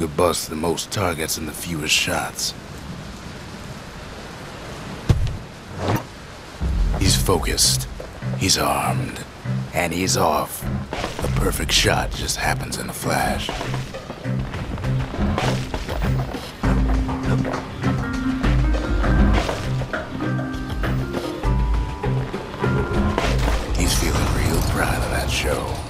could bust the most targets in the fewest shots. He's focused, he's armed, and he's off. The perfect shot just happens in a flash. He's feeling real proud of that show.